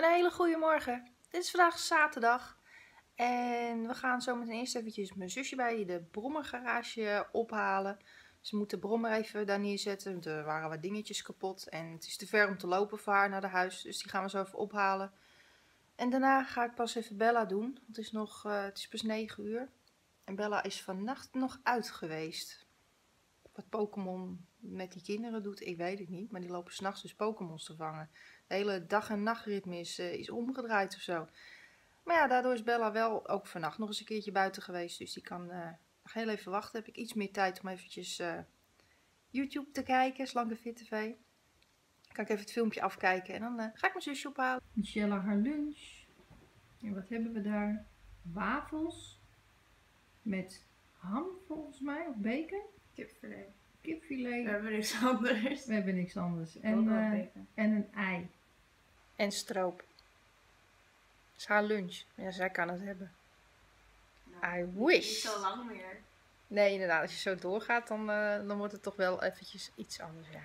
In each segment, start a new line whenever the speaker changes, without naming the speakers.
Een hele goede morgen. Dit is vandaag zaterdag. En we gaan zo meteen eerst eventjes mijn zusje bij de brommergarage ophalen. Ze moet de brommer even daar neerzetten, want er waren wat dingetjes kapot. En het is te ver om te lopen voor haar naar de huis, dus die gaan we zo even ophalen. En daarna ga ik pas even Bella doen. Het is pas 9 uur. En Bella is vannacht nog uit geweest. Wat Pokémon met die kinderen doet, ik weet het niet. Maar die lopen 's nachts dus Pokémons te vangen. De hele dag- en nachtritme is omgedraaid of zo. Maar ja, daardoor is Bella wel ook vannacht nog eens een keertje buiten geweest. Dus die kan nog heel even wachten. Heb ik iets meer tijd om eventjes YouTube te kijken, Slanke Fit TV. Kan ik even het filmpje afkijken en dan ga ik mijn zusje ophalen. Michelle haar lunch. En wat hebben we daar? Wafels met ham volgens mij, of bacon.
Kipfilet.
Kipfilet.
We hebben niks anders.
We hebben niks anders. En een ei. En stroop. Dat is haar lunch. Ja, zij kan het hebben.
Nou,
I wish.
Niet zo lang meer.
Nee, inderdaad. Als je zo doorgaat, dan wordt het toch wel eventjes iets anders, ja.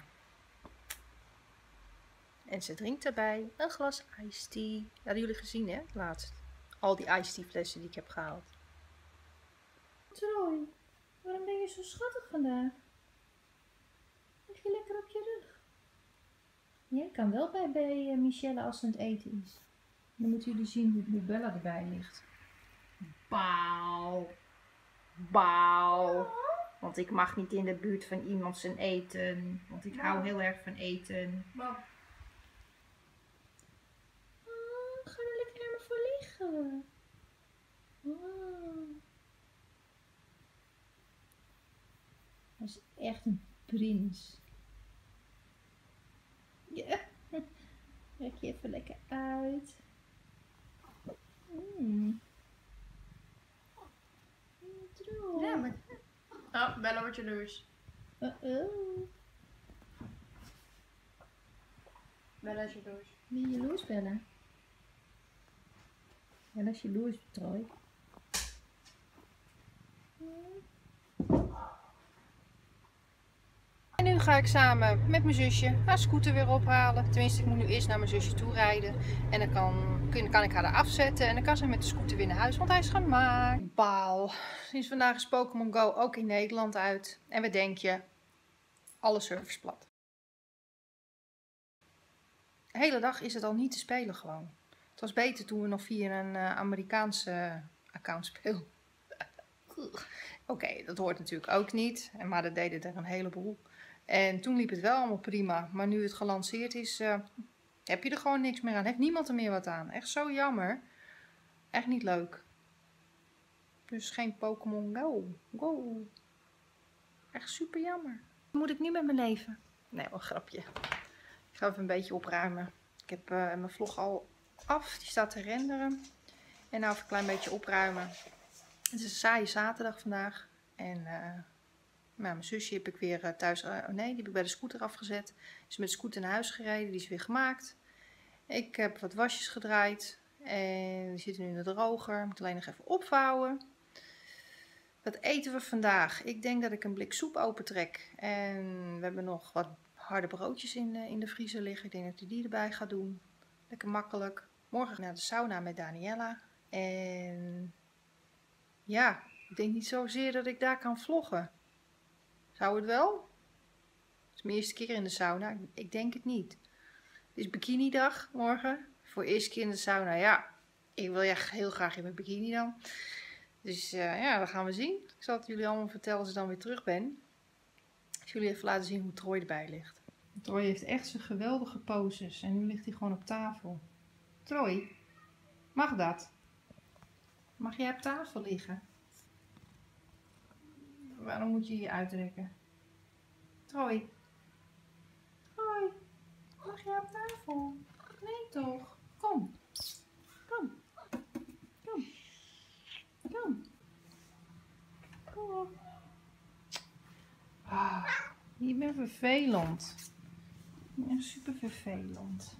En ze drinkt daarbij een glas iced tea. Dat hadden jullie gezien, hè? Laatst. Al die iced tea flessen die ik heb gehaald. Troy, waarom ben je zo schattig vandaag? Lig je lekker op je rug? Jij kan wel bij Michelle als ze aan het eten is. Dan moeten jullie zien hoe Bella erbij ligt. Bauw. Bauw. Want ik mag niet in de buurt van iemand zijn eten. Want ik hou heel erg van eten.
Mam.
Oh, ga er lekker naar me voor liggen. Oh. Dat is echt een prins. Ja. Rek je even lekker uit.
Ja, maar... Oh, Bella wordt jaloers.
Oh.
Bella is jaloers.
Ben je jaloers, Bella? Bella is jaloers, Troy. En nu ga ik samen met mijn zusje haar scooter weer ophalen. Tenminste, ik moet nu eerst naar mijn zusje toe rijden. En dan kan ik haar er afzetten. En dan kan ze met de scooter weer naar huis, want hij is gemaakt. Baal. Sinds vandaag is Pokémon Go ook in Nederland uit. En wat denk je? Alle servers plat. De hele dag is het al niet te spelen gewoon. Het was beter toen we nog via een Amerikaanse account speelden. Oké, dat hoort natuurlijk ook niet. Maar dat deden er een heleboel. En toen liep het wel allemaal prima. Maar nu het gelanceerd is, heb je er gewoon niks meer aan. Heeft niemand er meer wat aan. Echt zo jammer. Echt niet leuk. Dus geen Pokémon Go. Echt super jammer. Wat moet ik nu met mijn leven? Nee, wel een grapje. Ik ga even een beetje opruimen. Ik heb mijn vlog al af. Die staat te renderen. En nou even een klein beetje opruimen. Het is een saaie zaterdag vandaag. En mijn zusje heb ik weer thuis... die heb ik bij de scooter afgezet. Is met de scooter naar huis gereden. Die is weer gemaakt. Ik heb wat wasjes gedraaid. En die zitten nu in de droger. Ik moet alleen nog even opvouwen. Wat eten we vandaag? Ik denk dat ik een blik soep opentrek. En we hebben nog wat harde broodjes in de vriezer liggen. Ik denk dat ik die erbij ga doen. Lekker makkelijk. Morgen naar de sauna met Daniela. En ja, ik denk niet zozeer dat ik daar kan vloggen. Zou het wel? Het is mijn eerste keer in de sauna. Ik denk het niet. Het is bikinidag morgen. Voor de eerste keer in de sauna. Ja, ik wil echt heel graag in mijn bikini dan. Dus ja, dat gaan we zien. Ik zal het jullie allemaal vertellen als ik dan weer terug ben. Ik zal jullie even laten zien hoe Troy erbij ligt. Troy heeft echt zijn geweldige poses. En nu ligt hij gewoon op tafel. Troy, mag dat? Mag jij op tafel liggen? Waarom moet je je uitrekken? Troy. Troy, mag jij op tafel? Nee toch? Kom. Kom. Kom. Kom. Kom op. Je bent vervelend. Je bent echt super vervelend.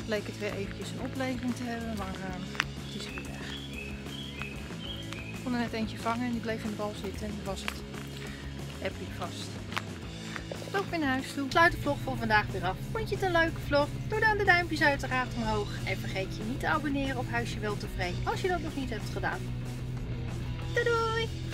leek het weer eventjes een opleving te hebben, maar het is weer weg. Ik kon er net eentje vangen en die bleef in de bal zitten en dat was het. Heb ik vast. Ook weer naar huis toe. Sluit de vlog voor vandaag weer af. Vond je het een leuke vlog? Doe dan de duimpjes uiteraard omhoog. En vergeet je niet te abonneren op Huisje Weltevreden als je dat nog niet hebt gedaan. Doei doei!